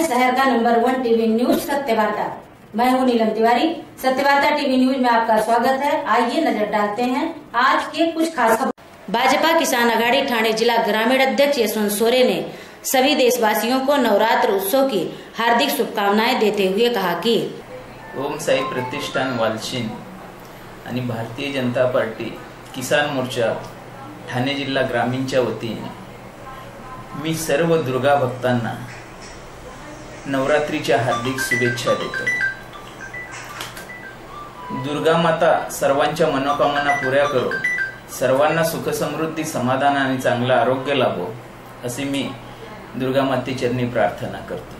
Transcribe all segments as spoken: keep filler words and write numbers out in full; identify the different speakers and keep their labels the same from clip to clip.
Speaker 1: शहर का number one TV news Satyavarta. मैं हूं नीलम तिवारी। सत्यवार्ता टीवी न्यूज में आपका स्वागत है। आइए नजर डालते हैं आज के कुछ खास खबर। भाजपा किसान अघाड़ी ठाणे जिला ग्रामीण अध्यक्ष यशवंत सोरे ने सभी देशवासियों को नवरात्र उत्सव की हार्दिक शुभकामनाएं देते हुए कहा कि
Speaker 2: ओम साई प्रतिष्ठान वालशीन आणि भारतीय जनता पार्टी किसान मोर्चा ठाणे जिल्हा ग्रामीणच्या वतीने मी सर्व दुर्गा भक्तांना नवरात्रीच्या हार्दिक शुभेच्छा देतो। दुर्गा माता सर्वांच्या मनोकामना पुऱ्या करो, सर्वांना सुख समृद्धी समाधान आणि चांगलं आरोग्य लाभो अशी मी दुर्गा माते चरणी प्रार्थना करतो।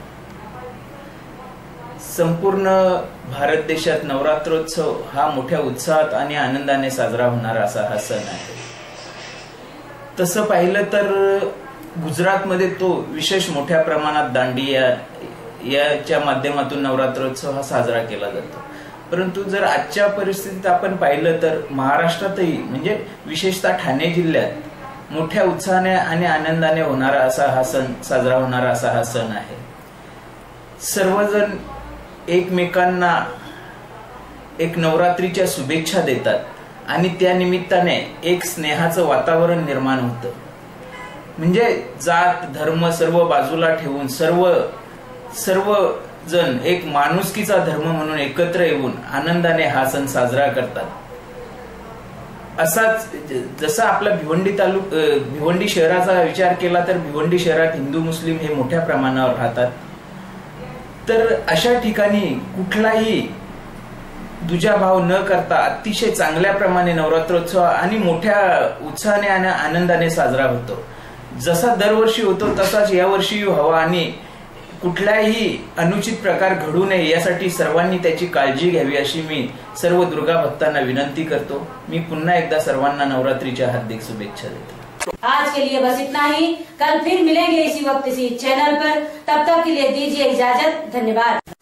Speaker 2: संपूर्ण भारत देशात नवरात्रोत्सव हा मोठ्या उत्साहात आणि आनंदाने साजरा होणारा असा हा सण आहे। तसं पाहिलं तर गुजरात मध्ये तो विशेष मोठ्या प्रमाणात दांडिया याच्या माध्यमातून नवरात्रोत्सव हा साजरा केला जातो। परंतु जर आजच्या परिस्थितीत आपण पाहिलं तर महाराष्ट्रातही म्हणजे विशेषतः ठाणे जिल्ह्यात मोठ्या उत्साहाने आणि आनंदाने होणारा असा हा सण साजरा होणारा असा हा सण आहे। सर्वजण एकमेकांना एक नवरात्रीच्या शुभेच्छा देतात आणि त्या निमित्ताने एक स्नेहाचं वातावरण निर्माण होतं। म्हणजे जात धर्म सर्व बाजूला ठेवून सर्व सर्व जण एक माणुसकीचा धर्म म्हणून एकत्र येऊन आनंदाने हा सण साजरा करतात। असाच जसा आपला भिवंडी तालुक भिवंडी शहराचा विचार केला तर भिवंडी शहरात हिंदू मुस्लिम हे मोठ्या प्रमाणावर राहतात। तर अशा ठिकाणी कुठलाही दुजाभाव न करता अतिशय चांगल्या प्रमाणे नवरात्रोत्सव आणि मोठ्या उत्साहाने आणि आनंदाने साजरा होतो। जसा दरवर्षी होतो तसाच यावर्षी व्हावा आणि कुठलाही अनुचित प्रकार घडू नये यासाठी सर्वांनी त्याची काळजी घ्यावी अशी मी सर्व दुर्गा भक्तांना विनंती करतो। मी पुन्हा एकदा सर्वांना नवरात्रीच्या हार्दिक शुभेच्छा देतो।
Speaker 1: आज के लिए बस इतना ही। कल फिर मिलेंगे इसी वक्त इसी चैनल पर। तब तक के लिए दीजिए इजाजत। धन्यवाद।